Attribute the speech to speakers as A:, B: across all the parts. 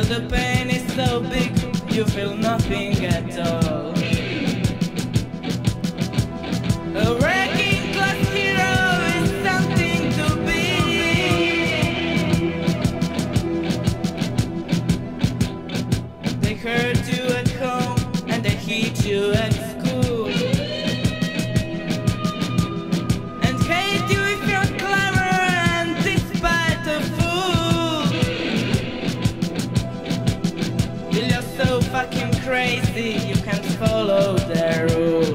A: the pain is so big, you feel nothing at all. A working class hero is something to be. They hurt you at home and they hit you at school, and hate you if you're clever and despite a fool. Till you're so fucking crazy you can't follow their rules.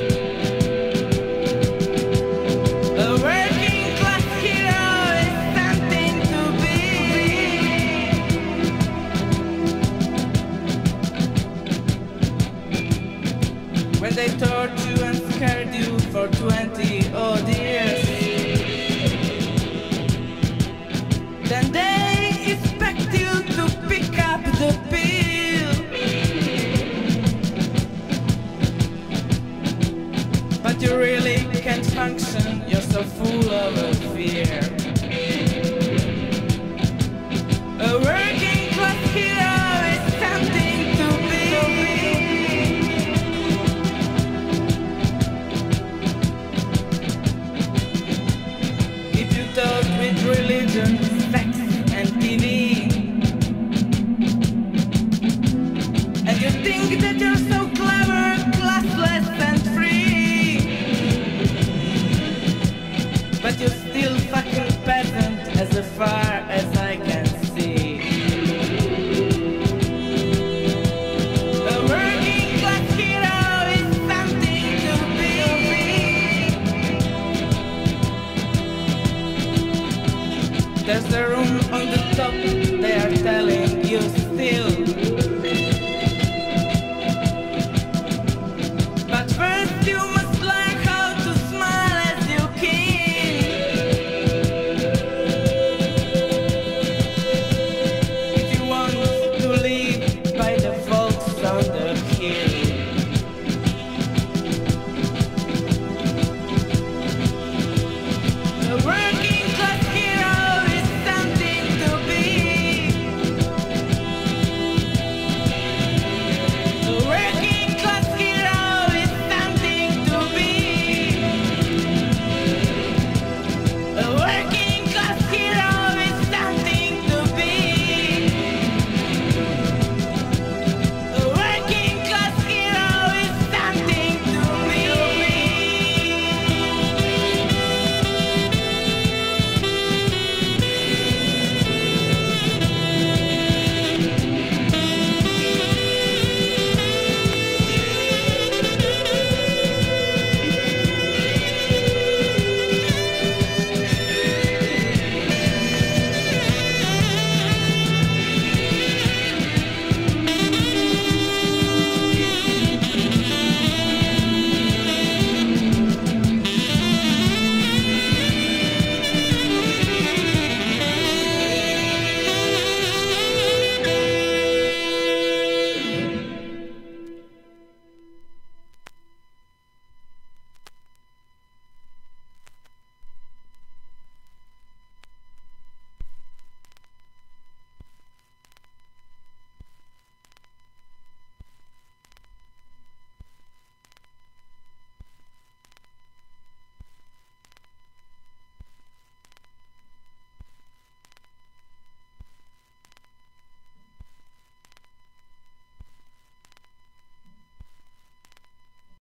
A: When they tortured you and scared you for 20 odd years, then they expect you to pick up the pill. But you really can't function, you're so full of a fear. A working class hero is something to be. With religion, sex and TV, and you think that you're so clever, classless and free, but you're still fucking peasant as far as I can see. A working class hero is something to be. There's a room on the top